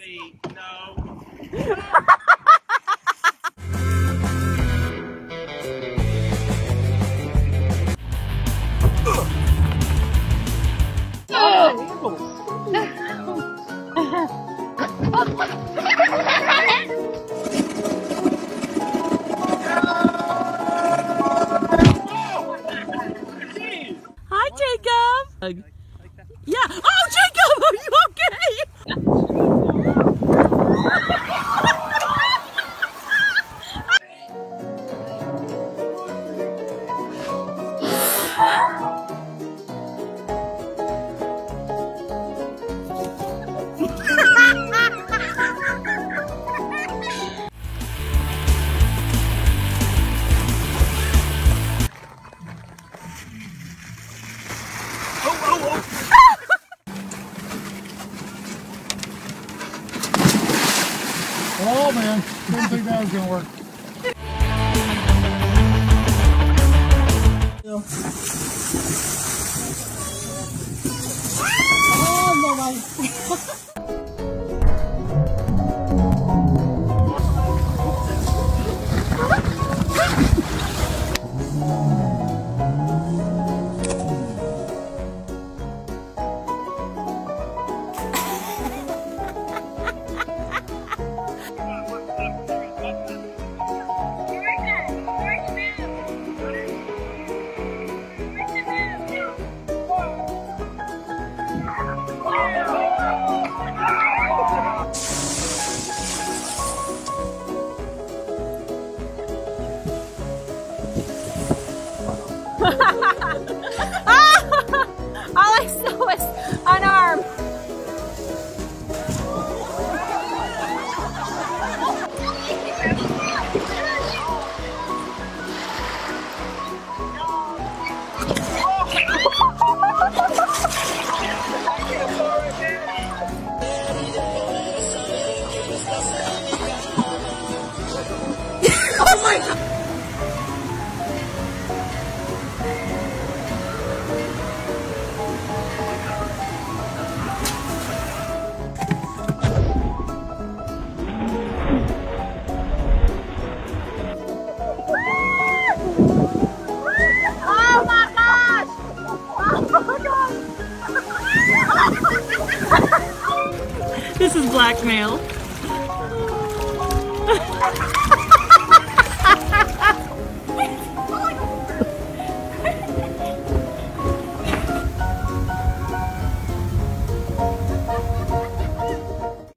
say no. Hi, Jacob. Yeah. Oh, Jacob, are you okay? Oh man, didn't think that was gonna work. Oh no, All I saw was an arm. Oh my God. Oh my gosh! Oh my God! This is blackmail.